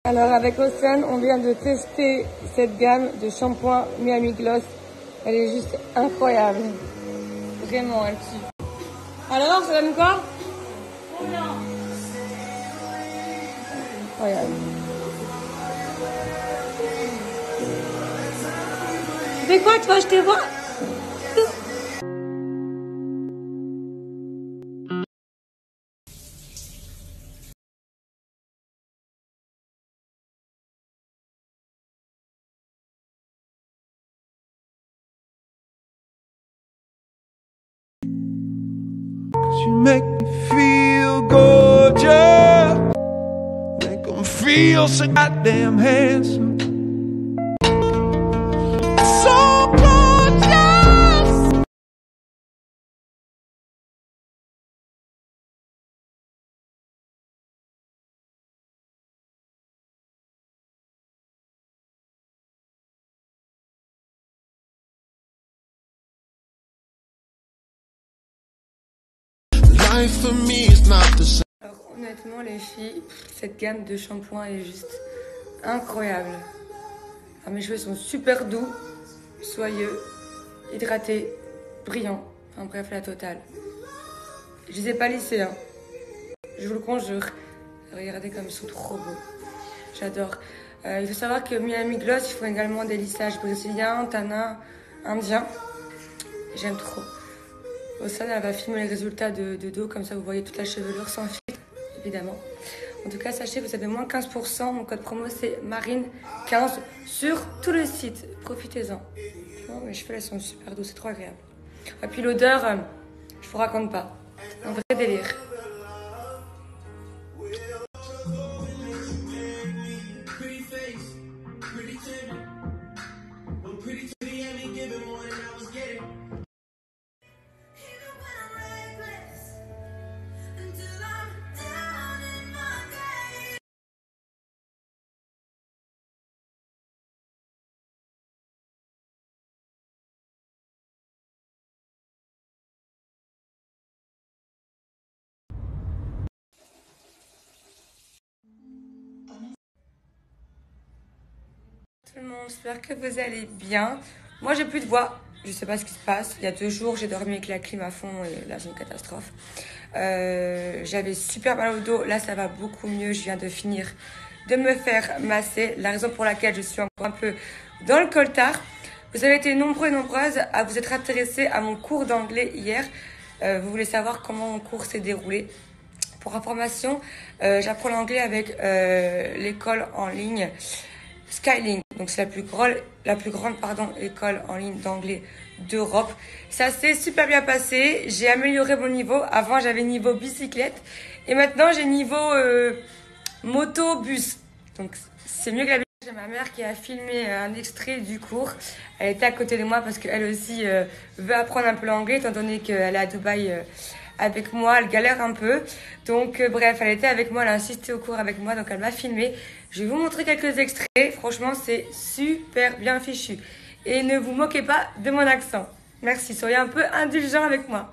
Alors avec Océane, on vient de tester cette gamme de shampoing Miami Gloss. Elle est juste incroyable. Vraiment, elle tue. Alors, ça donne quoi? Incroyable. Tu fais quoi? Tu vas acheter quoi? You make me feel gorgeous, make them feel so goddamn handsome, so gorgeous. Life for me is not the same. Alors honnêtement les filles, cette gamme de shampoing est juste incroyable. Alors, mes cheveux sont super doux, soyeux, hydratés, brillants. Enfin bref, la totale. Je les ai pas lissés, hein. Je vous le conjure. Regardez comme ils sont trop beaux. J'adore. Il faut savoir que Miami Gloss, ils font également des lissages brésiliens, tanins, indiens. J'aime trop. Océane, elle va filmer les résultats de dos, comme ça vous voyez toute la chevelure sans filtre, évidemment. En tout cas, sachez que vous avez moins 15%. Mon code promo, c'est Marine15 sur tout le site. Profitez-en. Oh, mes cheveux, elles sont super doux, c'est trop agréable. Et puis l'odeur, je vous raconte pas. Un vrai délire. Tout le monde, j'espère que vous allez bien. Moi, j'ai plus de voix. Je sais pas ce qui se passe. Il y a 2 jours, j'ai dormi avec la clim à fond et là, c'est une catastrophe. J'avais super mal au dos. Là, ça va beaucoup mieux. Je viens de finir de me faire masser. La raison pour laquelle je suis encore un peu dans le coltard. Vous avez été nombreux et nombreuses à vous être intéressés à mon cours d'anglais hier. Vous voulez savoir comment mon cours s'est déroulé. Pour information, j'apprends l'anglais avec l'école en ligne Skylink. Donc c'est la plus grande école en ligne d'anglais d'Europe. Ça s'est super bien passé. J'ai amélioré mon niveau. Avant j'avais niveau bicyclette et maintenant j'ai niveau moto bus. Donc c'est mieux que la bicyclette. J'ai ma mère qui a filmé un extrait du cours. Elle était à côté de moi parce qu'elle aussi veut apprendre un peu l'anglais étant donné qu'elle est à Dubaï avec moi, elle galère un peu. Donc bref, elle était avec moi, elle a insisté au cours avec moi, donc elle m'a filmé. Je vais vous montrer quelques extraits. Franchement, c'est super bien fichu. Et ne vous moquez pas de mon accent. Merci, soyez un peu indulgents avec moi.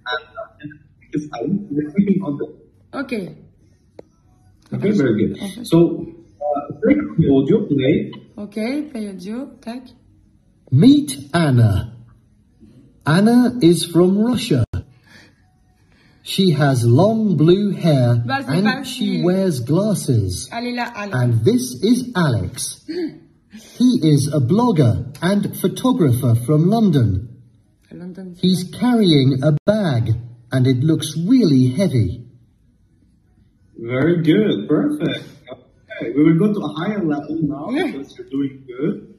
Ok. Okay, very good. So, play the audio, play. Ok, play audio, tac. Meet Anna. Anna is from Russia. She has long blue hair and she wears glasses. Allez là, allez. And this is Alex. He is a blogger and photographer from London. He's carrying a bag and it looks really heavy. Very good, perfect. Okay, we will go to a higher level now because you're doing good.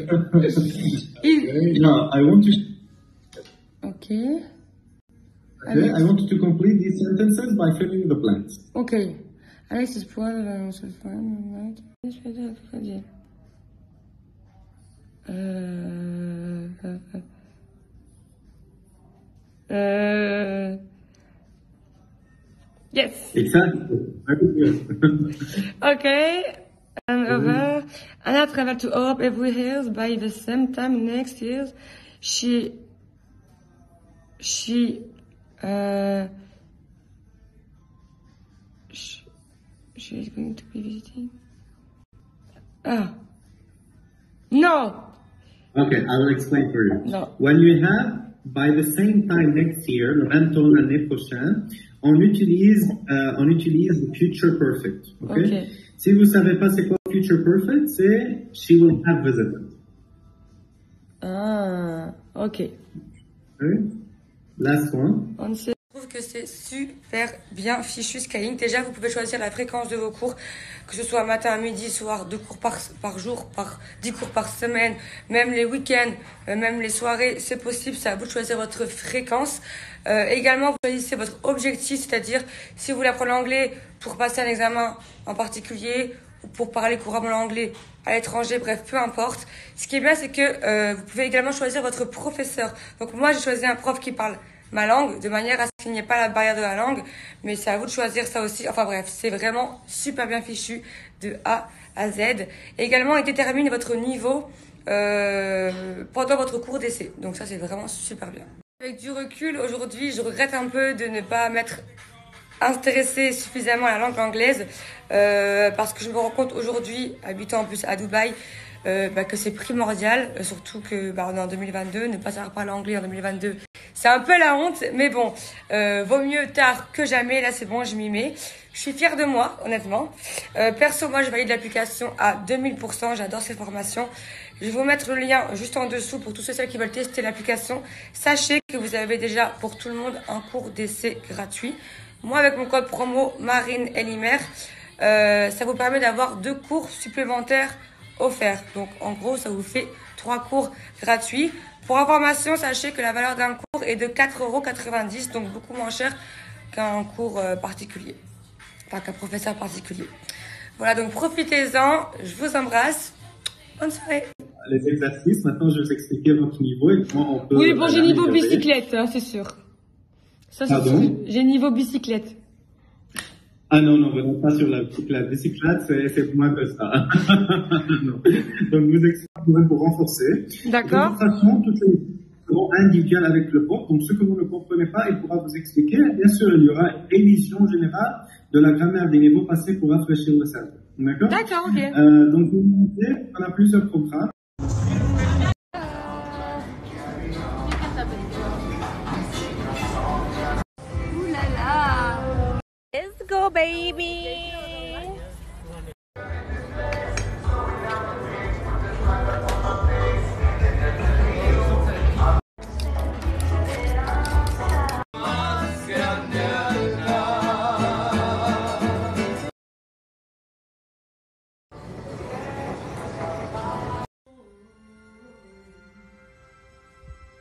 Okay, now I want you. Okay. Okay, I want you to complete these sentences by filling the blanks. Okay. Alex is poor. Yes. Exactly. Very good. Okay. And Anna traveled to Europe every year by the same time next year. She is going to be visiting. Ah. No. Okay, I will explain for you. No. When you have, by the same time next year, le même temps l'année prochaine, on utilise le future perfect. Okay? Si vous savez pas c'est quoi future perfect, c'est she will have visited. Ah, ok. Okay? Last one. Je trouve que c'est super bien fichu Skyling. Déjà, vous pouvez choisir la fréquence de vos cours, que ce soit matin, midi, soir, 2 cours par jour, 10 cours par semaine, même les week-ends, même les soirées, c'est possible. C'est à vous de choisir votre fréquence. Également, vous choisissez votre objectif, c'est-à-dire si vous voulez apprendre l'anglais pour passer un examen en particulier ou pour parler couramment l'anglais à l'étranger, bref, peu importe. Ce qui est bien, c'est que vous pouvez également choisir votre professeur. Donc moi, j'ai choisi un prof qui parle ma langue, de manière à ce qu'il n'y ait pas la barrière de la langue, mais c'est à vous de choisir ça aussi. Enfin bref, c'est vraiment super bien fichu de A à Z. Et également, il détermine votre niveau pendant votre cours d'essai. Donc ça, c'est vraiment super bien. Avec du recul, aujourd'hui, je regrette un peu de ne pas m'être intéressée suffisamment à la langue anglaise, parce que je me rends compte aujourd'hui, habitant en plus à Dubaï, que c'est primordial, surtout que on est en 2022, ne pas savoir parler anglais en 2022, c'est un peu la honte, mais bon, vaut mieux tard que jamais. Là c'est bon, je m'y mets. Je suis fière de moi, honnêtement. Perso, moi je valide l'application à 2000%, j'adore ces formations. Je vais vous mettre le lien juste en dessous pour tous ceux qui veulent tester l'application. Sachez que vous avez déjà pour tout le monde un cours d'essai gratuit. Moi avec mon code promo Marine Elimer, ça vous permet d'avoir 2 cours supplémentaires offert. Donc en gros ça vous fait 3 cours gratuits. Pour information, sachez que la valeur d'un cours est de 4,90 €, donc beaucoup moins cher qu'un cours particulier, enfin qu'un professeur particulier. Voilà, donc profitez-en, je vous embrasse, bonne soirée. Les exercices, maintenant je vais vous expliquer votre niveau et comment on peut... Oui, bon, j'ai niveau bicyclette, hein, c'est sûr. Ça, c'est sûr. J'ai niveau bicyclette. Ah non, non, venons pas sur la bicyclette. Bicyclette, c'est moins que ça. Non. Donc, vous expliquez pour renforcer. D'accord. De toute façon, toutes les seront individuelles avec le prof. Donc, ce que vous ne comprenez pas, il pourra vous expliquer. Bien sûr, il y aura une émission générale de la grammaire des niveaux passés pour rafraîchir le cerveau. D'accord? D'accord, ok. Donc, vous montez, on a plusieurs programmes. Let's go, baby.